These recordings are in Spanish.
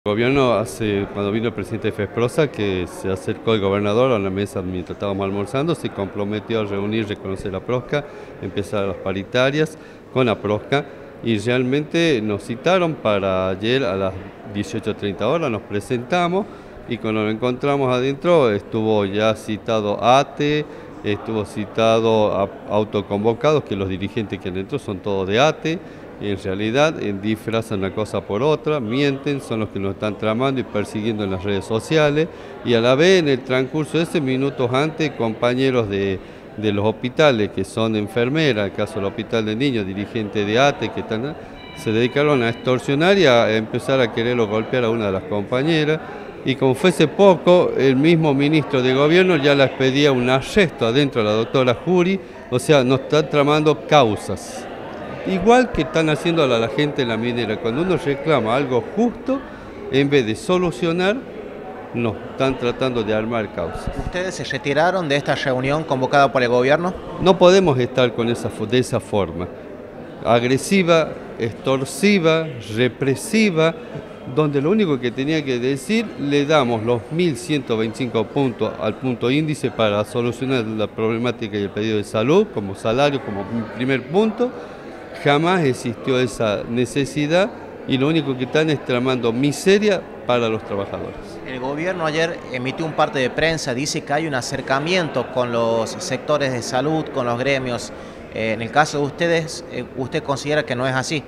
El gobierno cuando vino el presidente Fesprosa, que se acercó el gobernador a la mesa mientras estábamos almorzando, se comprometió a reunir, reconocer la PROSCA, empezar las paritarias con la PROSCA y realmente nos citaron para ayer a las 18:30 horas, nos presentamos y cuando nos encontramos adentro estuvo ya citado ATE, estuvo citado autoconvocados, que los dirigentes que adentro son todos de ATE. Y en realidad disfrazan una cosa por otra, mienten, son los que nos están tramando y persiguiendo en las redes sociales, y a la vez en el transcurso de ese minutos antes, compañeros de los hospitales que son enfermeras, el caso del hospital de niños, dirigentes de ATE, se dedicaron a extorsionar y a empezar a quererlo golpear a una de las compañeras, y como fuese poco, el mismo ministro de gobierno ya les pedía un arresto adentro de la doctora Jury, o sea, nos están tramando causas. Igual que están haciendo a la gente en la minera, cuando uno reclama algo justo, en vez de solucionar, nos están tratando de armar causas. ¿Ustedes se retiraron de esta reunión convocada por el gobierno? No podemos estar de esa forma, agresiva, extorsiva, represiva, donde lo único que tenía que decir, le damos los 1.125 puntos al punto índice para solucionar la problemática y el pedido de salud, como salario, como primer punto. Jamás existió esa necesidad y lo único que están es tramando miseria para los trabajadores. El gobierno ayer emitió un parte de prensa, dice que hay un acercamiento con los sectores de salud, con los gremios. En el caso de ustedes, ¿usted considera que no es así?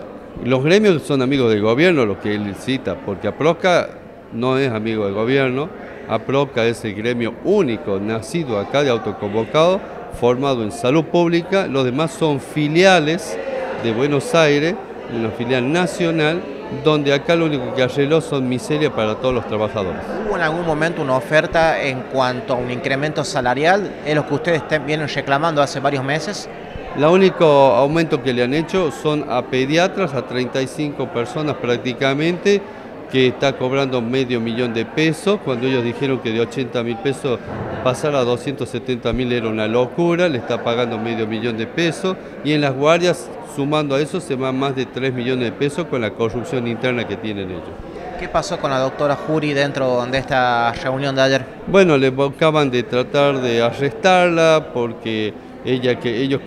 Los gremios son amigos del gobierno, lo que él cita, porque APROSCA no es amigo del gobierno. APROSCA es el gremio único, nacido acá de autoconvocado, formado en salud pública. Los demás son filiales de Buenos Aires, una filial nacional, donde acá lo único que arregló son miseria para todos los trabajadores. ¿Hubo en algún momento una oferta en cuanto a un incremento salarial? ¿Es lo que ustedes vienen reclamando hace varios meses? El único aumento que le han hecho son a pediatras, a 35 personas prácticamente, que está cobrando $500.000 de pesos, cuando ellos dijeron que de 80.000 pesos pasar a 270.000 era una locura, le está pagando $500.000 de pesos, y en las guardias, sumando a eso, se van más de 3 millones de pesos con la corrupción interna que tienen ellos. ¿Qué pasó con la doctora Jury dentro de esta reunión de ayer? Bueno, le acaban de tratar de arrestarla porque ellos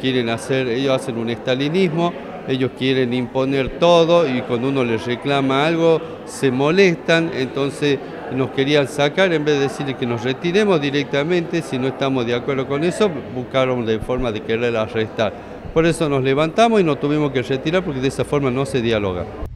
hacen un estalinismo. Ellos quieren imponer todo y cuando uno les reclama algo se molestan, entonces nos querían sacar, en vez de decirle que nos retiremos directamente, si no estamos de acuerdo con eso, buscaron de forma de querer arrestar. Por eso nos levantamos y nos tuvimos que retirar porque de esa forma no se dialoga.